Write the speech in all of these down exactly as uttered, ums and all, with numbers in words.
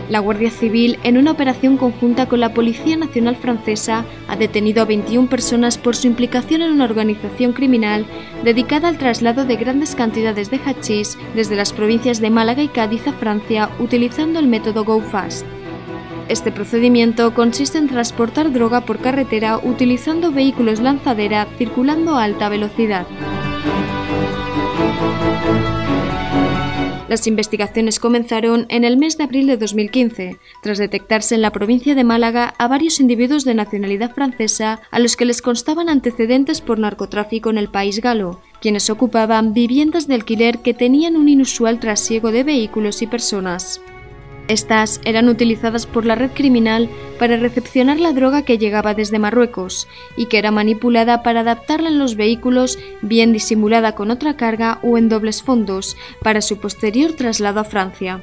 La Guardia Civil, en una operación conjunta con la Policía Nacional Francesa, ha detenido a veintiuna personas por su implicación en una organización criminal dedicada al traslado de grandes cantidades de hachís desde las provincias de Málaga y Cádiz a Francia utilizando el método Go Fast. Este procedimiento consiste en transportar droga por carretera utilizando vehículos lanzadera circulando a alta velocidad. Las investigaciones comenzaron en el mes de abril de dos mil quince, tras detectarse en la provincia de Málaga a varios individuos de nacionalidad francesa a los que les constaban antecedentes por narcotráfico en el país galo, quienes ocupaban viviendas de alquiler que tenían un inusual trasiego de vehículos y personas. Estas eran utilizadas por la red criminal para recepcionar la droga que llegaba desde Marruecos y que era manipulada para adaptarla en los vehículos, bien disimulada con otra carga o en dobles fondos, para su posterior traslado a Francia.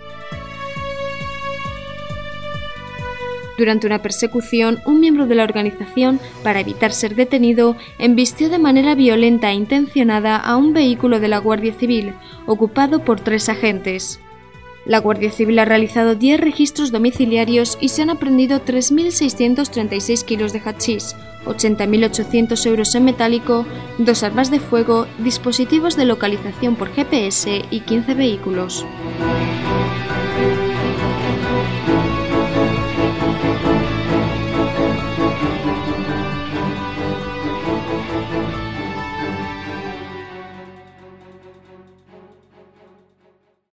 Durante una persecución, un miembro de la organización, para evitar ser detenido, embistió de manera violenta e intencionada a un vehículo de la Guardia Civil, ocupado por tres agentes. La Guardia Civil ha realizado diez registros domiciliarios y se han aprehendido tres mil seiscientos treinta y seis kilos de hachís, ochenta mil ochocientos euros en metálico, dos armas de fuego, dispositivos de localización por G P S y quince vehículos.